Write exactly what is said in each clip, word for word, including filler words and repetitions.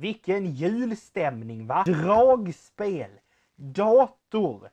Vilken julstämning, va? Dragspel, dator,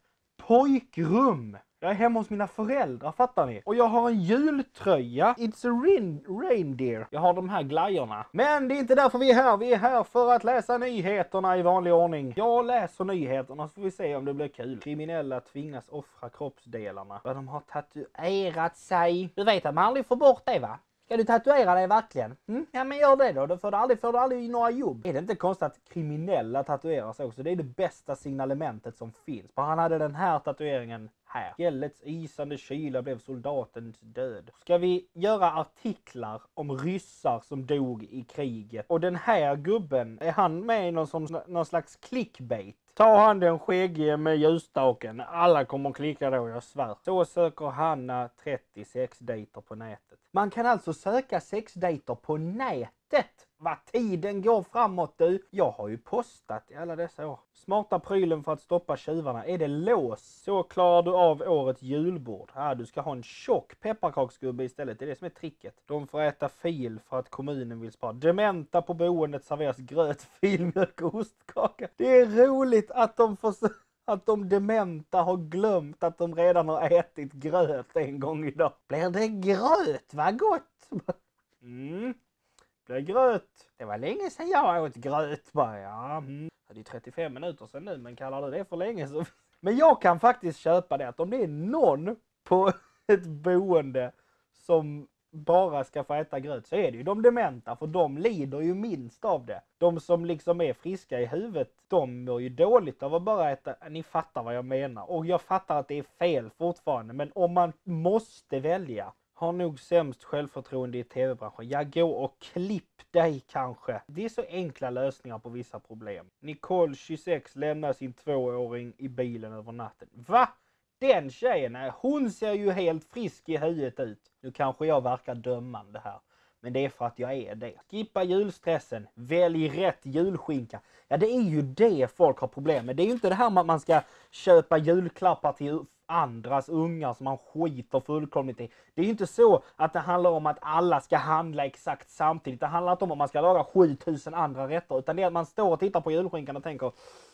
pojkrum. Jag är hemma hos mina föräldrar, fattar ni? Och jag har en jultröja. It's a rain reindeer. Jag har de här glajjorna. Men det är inte därför vi är här. Vi är här för att läsa nyheterna i vanlig ordning. Jag läser nyheterna så får vi se om det blir kul. Kriminella tvingas offra kroppsdelarna. Vad de har tatuerat sig. Du vet att man aldrig får bort det, va? Ska du tatuera dig verkligen? Mm? Ja, men gör det då. Då får du aldrig, får du aldrig några jobb. Är det inte konstigt att kriminella tatuerar sig också? Det är det bästa signalementet som finns. För han hade den här tatueringen här. Fjällets isande kyla blev soldatens död. Ska vi göra artiklar om ryssar som dog i kriget? Och den här gubben, är han med i någon, som, någon slags clickbait? Ta han den skäggige med ljusstaken. Alla kommer att klicka då, jag svär. Så söker Hanna trettio sexdejter på nätet. Man kan alltså söka sexdejter på nätet. Vad tiden går framåt, du. Jag har ju postat i alla dessa år. Smarta prylen för att stoppa tjuvarna. Är det lås? Så klarar du av årets julbord. Ja, du ska ha en tjock pepparkaksgubbe istället. Det är det som är tricket. De får äta fil för att kommunen vill spara. Dementa på boendet serveras gröt, filmjölk och ostkaka. Det är roligt att de får... Att de dementa har glömt att de redan har ätit gröt en gång idag. Blir det gröt? Vad gott! Mm. Blir gröt. Det var länge sedan jag åt gröt bara. Ja, mm. Det är trettiofem minuter sedan nu, men kallar du det för länge så... Men jag kan faktiskt köpa det att om det är någon på ett boende som bara ska få äta gröt så är det ju de dementa, för de lider ju minst av det. De som liksom är friska i huvudet, de mår ju dåligt av att bara äta. Ni fattar vad jag menar. Och jag fattar att det är fel fortfarande, men om man måste välja, har nog sämst självförtroende i tv-branschen. Jag går och klipp dig kanske. Det är så enkla lösningar på vissa problem. Nicole tjugosex lämnar sin tvååring i bilen över natten. Va? Den tjejen, hon ser ju helt frisk i huvudet ut. Nu kanske jag verkar dömande här. Men det är för att jag är det. Skippa julstressen. Välj rätt julskinka. Ja, det är ju det folk har problem med. Det är ju inte det här med att man ska köpa julklappar till andras ungar som man skiter fullkomligt i. Det är ju inte så att det handlar om att alla ska handla exakt samtidigt. Det handlar inte om att man ska laga sjutusen andra rätter. Utan det är att man står och tittar på julskinkan och tänker: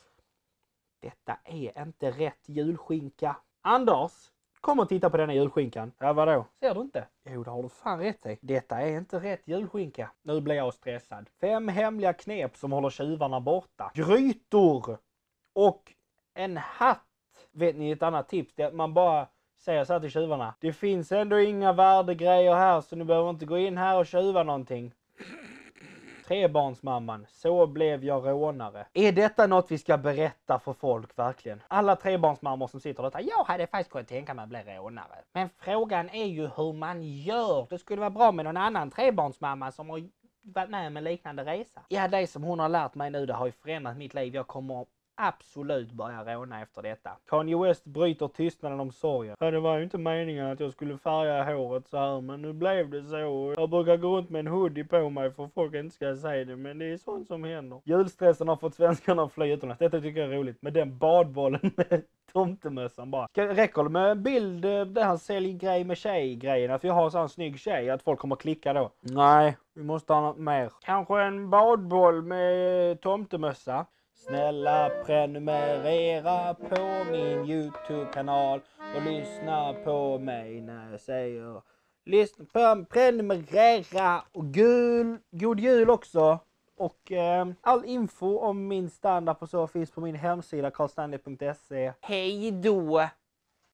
detta är inte rätt julskinka. Anders, kom och titta på denna julskinkan. Ja, vadå? Ser du inte? Jo, det har du fan rätt i. Detta är inte rätt julskinka. Nu blir jag stressad. Fem hemliga knep som håller tjuvarna borta. Grytor och en hatt. Vet ni ett annat tips? Det är att man bara säger så här till tjuvarna: det finns ändå inga värdegrejer här så ni behöver inte gå in här och tjuva någonting. Trebarnsmamman, så blev jag rånare. Är detta något vi ska berätta för folk verkligen? Alla trebarnsmammor som sitter och säger: jag hade faktiskt kunnat tänka mig att bli rånare. Men frågan är ju hur man gör. Det skulle vara bra med någon annan trebarnsmamma som har varit med med liknande resa. Ja, det som hon har lärt mig nu, det har ju förändrat mitt liv. Jag kommer absolut börja råna efter detta. Kanye West bryter tystnaden om sorgen. Ja, det var ju inte meningen att jag skulle färga håret så här, men nu blev det så. Jag brukar gå runt med en hoodie på mig för folk inte ska säga det, men det är sånt som händer. Julstressen har fått svenskarna att fly utomlands. Detta tycker jag är roligt. Med den badbollen med tomtemössan bara. Räcker det med en bild, det här säljgrej med tjejgrejen, att vi har en sån snygg tjej, att folk kommer klicka då? Nej, vi måste ha något mer. Kanske en badboll med tomtemössa. Snälla prenumerera på min YouTube-kanal och lyssna på mig när jag säger lyssna på, prenumerera och gul, god jul också. Och eh, all info om min standup och så finns på min hemsida karl stanley punkt se. Hej då!